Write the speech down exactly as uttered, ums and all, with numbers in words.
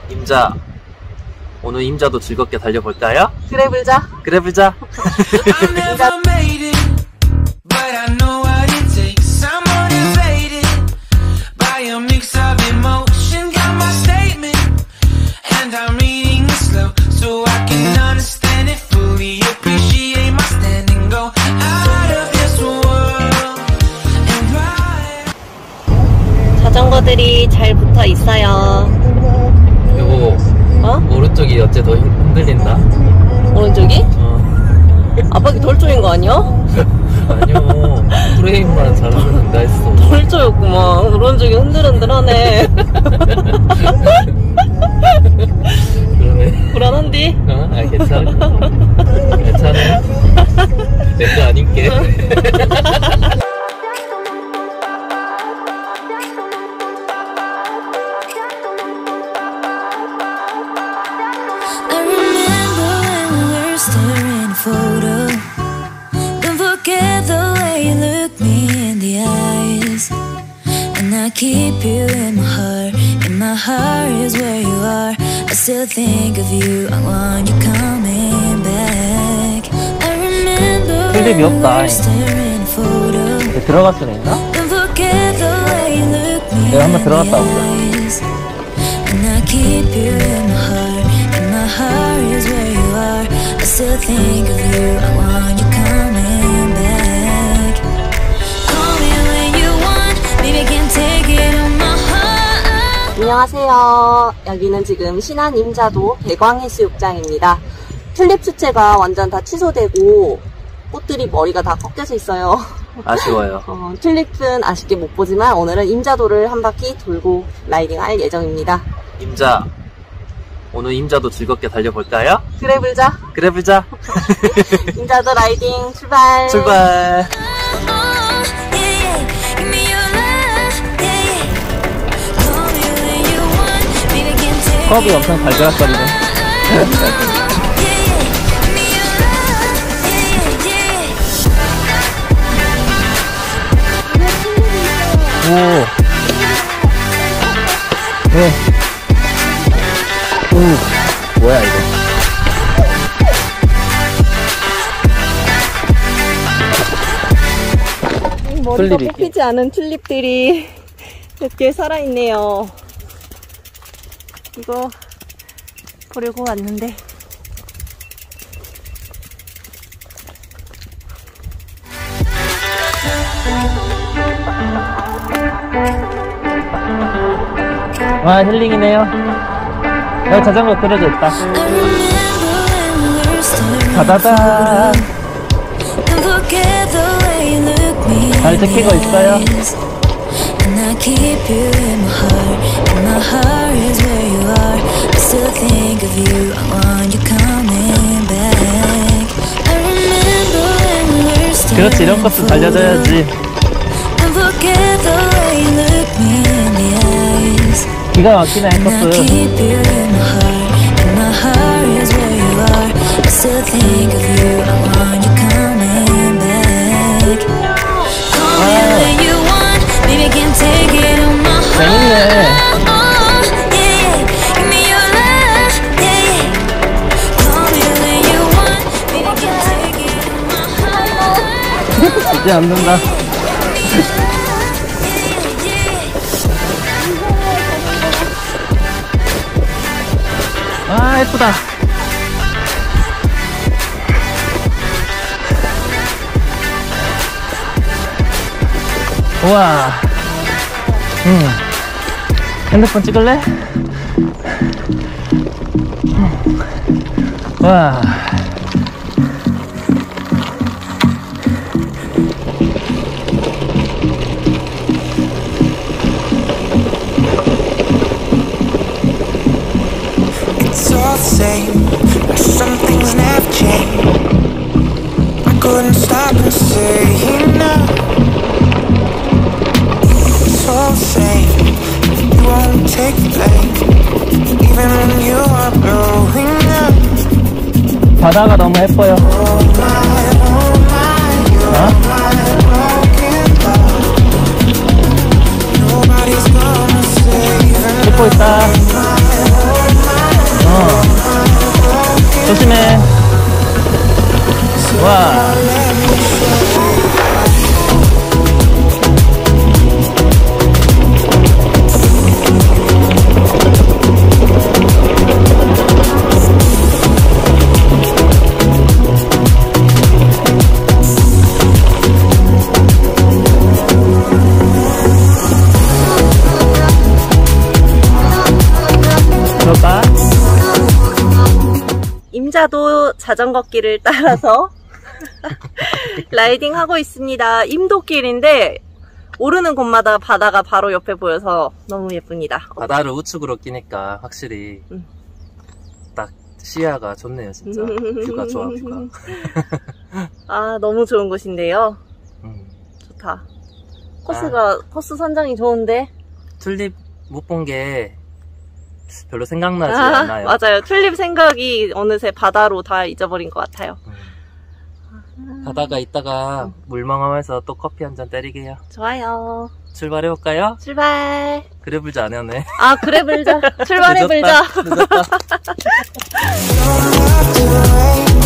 임자, 오늘 임자도 즐겁게 달려볼까요? 그래 불자. 그래 불자. 자전거들이 잘 붙어 있어요. 여보, 어? 오른쪽이 어째 더 흔들린다? 오른쪽이? 어. 아빠기 돌쪽인 거 아니야? 아니요, 프레임만 잘하면 된다 했어. 돌쪽이었구만. 오른쪽이 흔들흔들하네. 그러네. 불안한디? 어? 아, 괜찮아. 괜찮아. 내 거 아닌게. Photo. Don't forget the way you look me in the eyes. And I keep you in my heart. And my heart is where you are. I still think of you. I want you coming back. I remember when we were staring at a photo. 들어갈 수는 있나? Don't forget the way you look me 내가 한번 in the 들어갔다 올게. eyes. And I keep you in my heart. And my heart is where you are. I still think of you. I want you coming back. Call me when you want. Baby, I can't take it on my heart. 안녕하세요. 여기는 지금 신안 임자도 대광해수욕장입니다. 튤립 축제가 완전 다 취소되고 꽃들이 머리가 다 꺾여져 있어요. 아쉬워요. 어, 튤립은 아쉽게 못 보지만 오늘은 임자도를 한 바퀴 돌고 라이딩할 예정입니다. 임자, 오늘 임자도 즐겁게 달려볼까요? 그래 불자. 그래 불자. 임자도 라이딩 출발. 출발. 컵이 엄청 발그락거리네. 오. 네. 오. 뭐야 이거? 머리가 튤립이 뽑히지 않은 튤립들이 이렇게 살아있네요. 이거 보려고 왔는데 와, 힐링이네요. 여기 자전거 그려져 있다. 다다다. 잘 지키고 있어요. And I keep you in my heart. And my heart is where you are. I still think of you. I want you coming back. I remember when we were still. 그렇지, 이런 것도 달려줘야지. Don't forget the way you look me in the eyes. 기가 막히네, And I 코스. keep you in my heart. And my heart is where you are. I still think of you. I want you coming back. Call me when you want. Baby, I can't take it on my heart. 재밌네. Oh, yeah, give me your love, yeah. Call me when you want. Baby, I can't take it on my heart. 이제 안 된다. 아, 예쁘다. 우와. 응. 핸드폰 찍을래? 와. It's all the same, but some things never change. I couldn't stop and say no. It's all the same, you won't take the blame, even when you are blowing up. 바다가 너무 예뻐요. Oh my, oh my, you're 어? my broken love. Nobody's gonna save 찍고 있다. my, oh 임자도 자전거 길을 따라서 라이딩 하고 있습니다. 임도길인데 오르는 곳마다 바다가 바로 옆에 보여서 너무 예쁩니다. 바다를 우측으로 끼니까 확실히 음. 딱 시야가 좋네요, 진짜. 뷰가 좋아, 뷰가. 아, 너무 좋은 곳인데요. 음. 좋다. 코스가, 아. 코스 선정이 좋은데? 튤립 못 본 게 별로 생각나지 아, 않아요. 맞아요. 튤립 생각이 어느새 바다로 다 잊어버린 것 같아요. 음. 바다가 있다가 음. 물멍하면서 또 커피 한 잔 때리게요. 좋아요. 출발해볼까요? 출발. 그래 불자 안 해왔네. 아, 그래 불자. 출발해 불자. 늦었다. 늦었다.